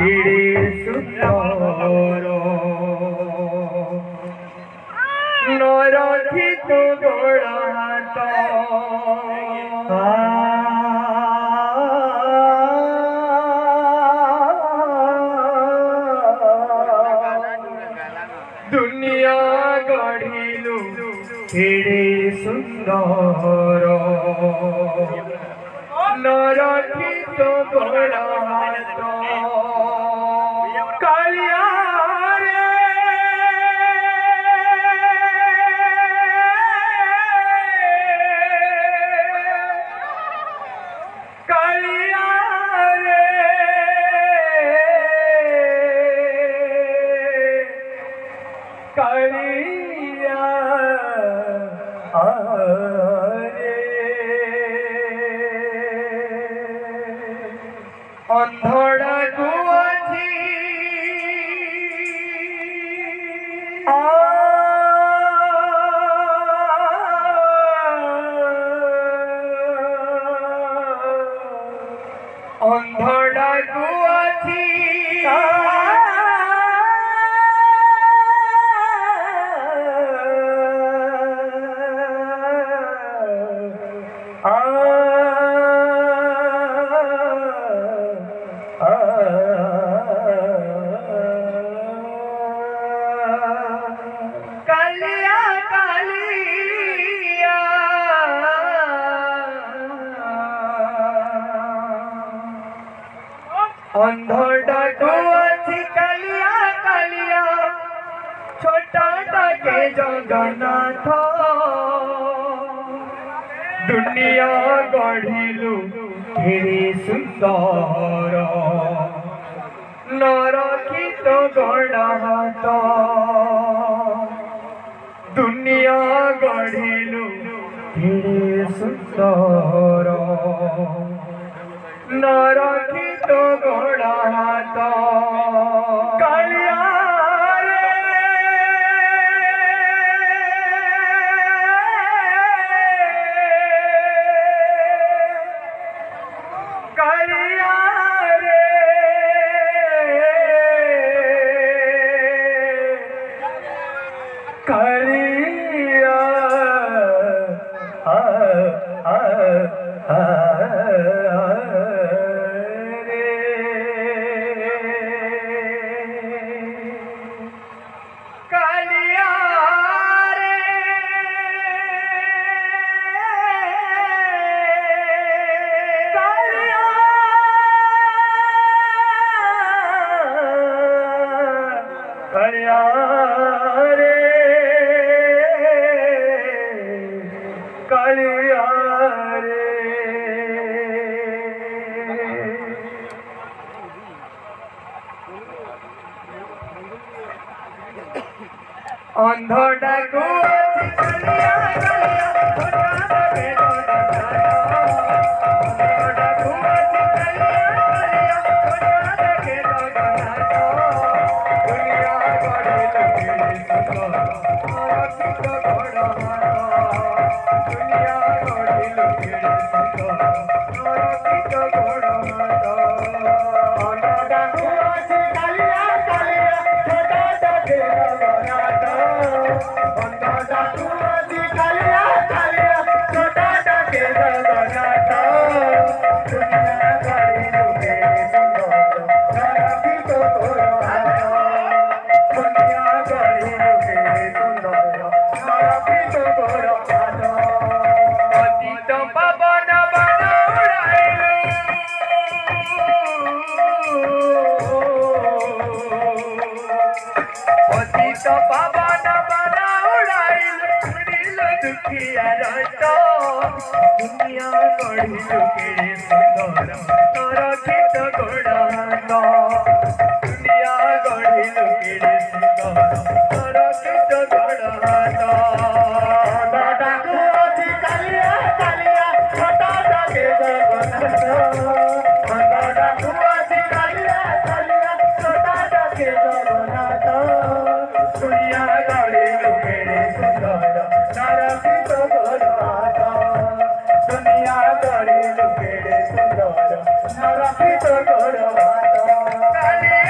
केड़े सुंदर नरखित गोड़ हाथ दुनिया गढ़िलु केड़े सुंदर नरखित गोड़ हाथ कालिया रे कालिया रे कालिया अंधड़ा गुआची अंधड़ा गुआची कालिया कालिया अंधड़ा गुआची कालिया कालिया छोटा के जगन्नाथ दुनिया गढ़िलु केड़े सुंदर नरखित गोड़ हाथ दुनिया गढ़िलु केड़े सुंदर नरखित गोड़ हाथ कालिया रे कालिया रे कालिया कालिया रे कालिया कालिया रे कालिया रे अंधड़ा गुआची कालिया कालिया छोटा के अंधड़ा गुआची कालिया कालिया छोटा के जगन्नाथ दुनिया गढ़िलु केड़े सुंदर नरखित गोड़ हाथ दुनिया गढ़िलु केड़े सुंदर नरखित गोड़ हाथ अंधड़ा गुआची कालिया कालिया छोटा के जगन्नाथ अंधड़ा गुआची कालिया कालिया छोटा के जगन्नाथ दुनिया गढ़िलु केड़े सुंदर नरखित गोड़ हाथ दुनिया गढ़िलु केड़े सुंदर नरखित गोड़ हाथ पतित पावन बन उड़ाइलु पतित पावन बन उड़ाइलु उड़िलु दुखिया रत दुनिया गढ़िलु केड़े सुंदर नरखित गोड़ हाथ दुनिया गढ़िलु केड़े सुंदर नरखित गोड़ हाथ अंधड़ा गुआची कालिया कालिया छोटा के जगन्नाथ अंधड़ा गुआची कालिया कालिया छोटा के जगन्नाथ दुनिया गढ़िलु केड़े सुंदर नरखित गोड़ हाथ दुनिया गढ़िलु केड़े सुंदर नरखित गोड़ हाथ कालिया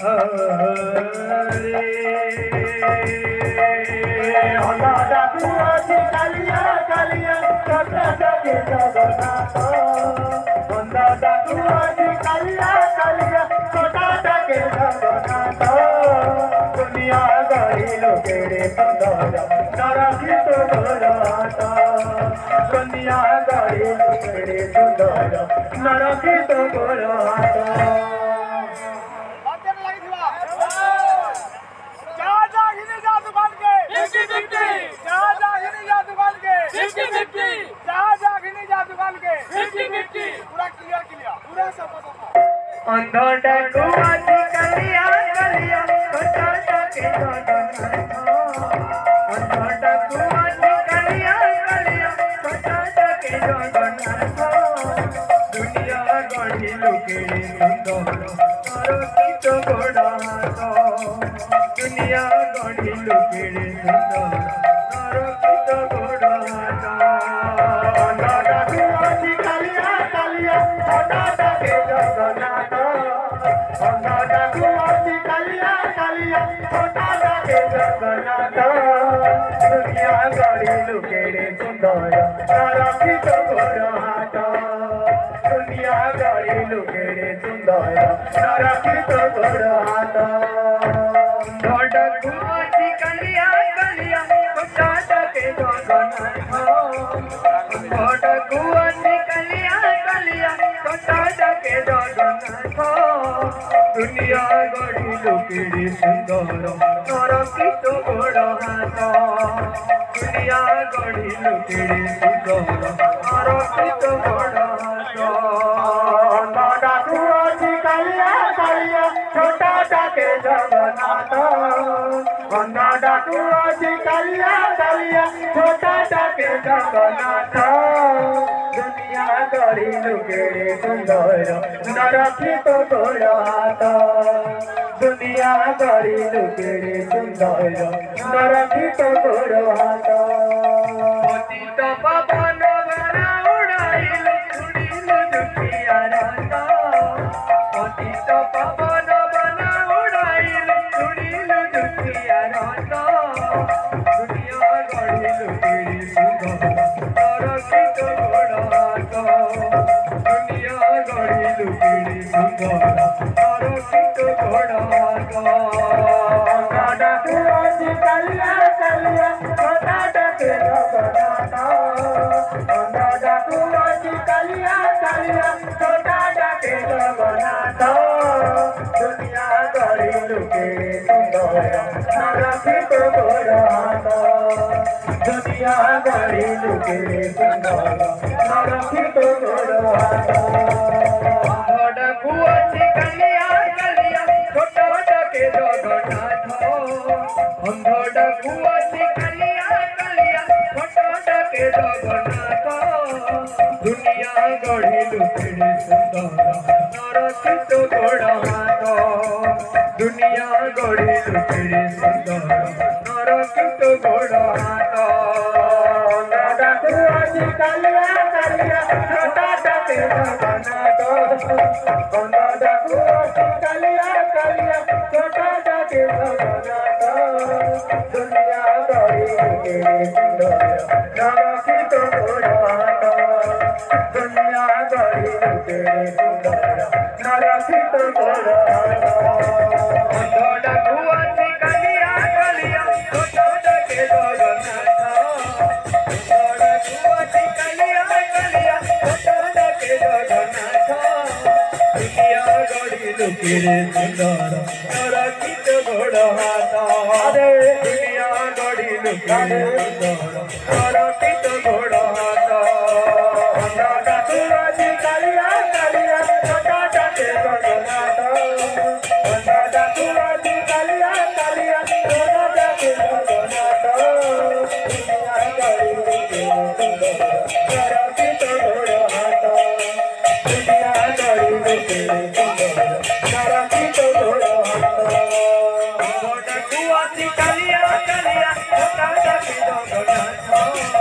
Kalia, Kalia,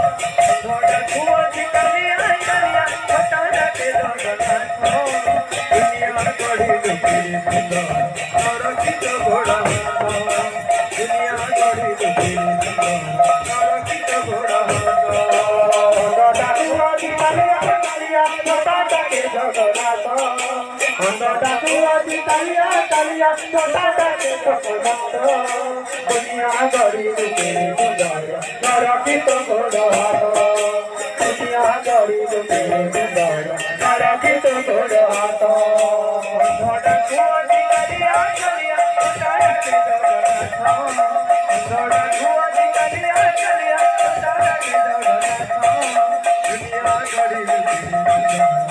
गढ़ी लुकेरे सुंदर नरकित घोड़ा दुनिया गढ़ी लुकेरे सुंदर नरकित घोड़ा डाकुआजी तालिया तालिया छोटा के जगन्नाथ डाकुआजी तालिया तालिया छोटा के जगन्नाथ दुनिया गढ़ी लुकेरे सुंदर नरकित घोड़ा दुनिया गढ़ी लुकेरे सुंदर नरकित घोड़ा डाकुआजी तालिया तालिया छोटा के जगन्नाथ डाकुआजी तालिया तालिया छोटा के जगन्नाथ दुनिया गढ़ी लुकेरे सुंदर